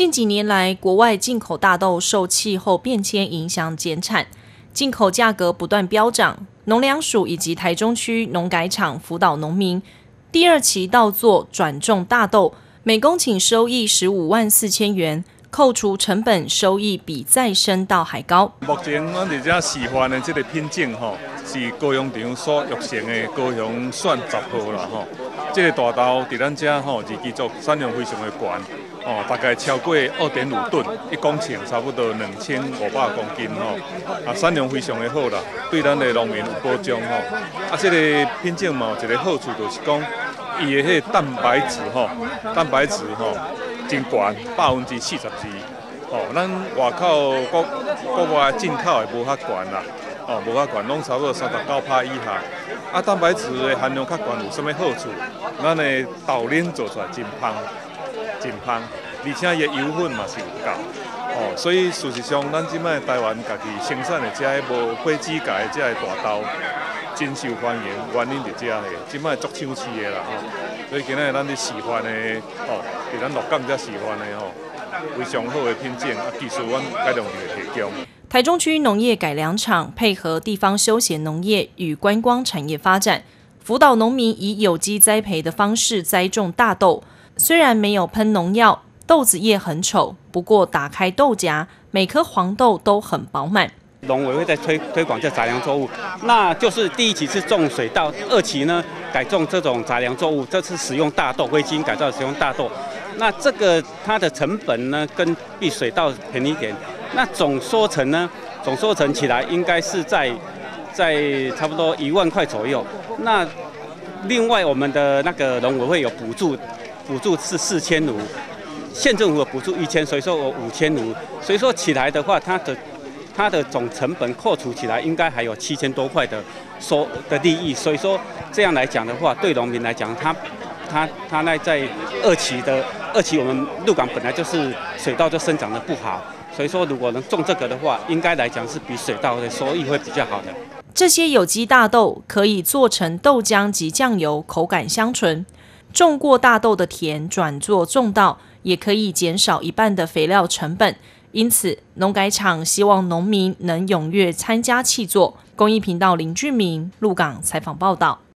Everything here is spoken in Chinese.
近几年来，国外进口大豆受气候变迁影响减产，进口价格不断飙涨。农粮署以及台中区农改场辅导农民，第二期稻作转种大豆，每公顷收益15.4万，扣除成本，收益比再生稻还高。 目前咱伫遮示范的这个品种是高雄场所育成的高雄选10号啦这个大豆伫咱遮日基作产量非常的高大概超过2.5吨，1公顷差不多2500公斤产量非常的好啦，对咱的农民有保障这个品种嘛有一个好处就是讲，伊的迄个蛋白质真悬，42%。咱外口国外进口的无遐悬啦，无遐悬，拢差不多39%以下。蛋白质的含量较悬，有啥物好处？咱的豆奶做出来真香，而且伊的油分嘛是有够。所以事实上，咱即摆台湾家己生产的这些无火指甲的这些大豆，真受欢迎，原因就这个，即摆足抢市的啦所以今仔咱咧示范的伫咱鹿港遮示范的非常好的品种技术阮改良就会提供。 台中区农业改良场配合地方休闲农业与观光产业发展，辅导农民以有机栽培的方式栽种大豆。虽然没有喷农药，豆子叶很丑，不过打开豆荚，每颗黄豆都很饱满。 农委会在推广这杂粮作物，那就是第一期是种水稻，2期呢改种这种杂粮作物，这次使用大豆，微基因改造使用大豆。那这个它的成本呢，跟比水稻便宜一点。那总收成起来应该是在差不多1万块左右。那另外我们的那个农委会有补助是4500，县政府有补助1000，所以说我5500，所以说起来的话，它的总成本扣除起来应该还有7000多块的利益。所以说这样来讲的话，对农民来讲，他那在2期我们鹿港本来就是水稻就生长得不好，所以说如果能种这个的话，应该来讲是比水稻的收益会比较好的。 这些有机大豆可以做成豆浆及酱油，口感香醇。种过大豆的田转做种稻，也可以减少1半的肥料成本。因此，农改场希望农民能踊跃参加契作。公益频道林俊明鹿港采访报道。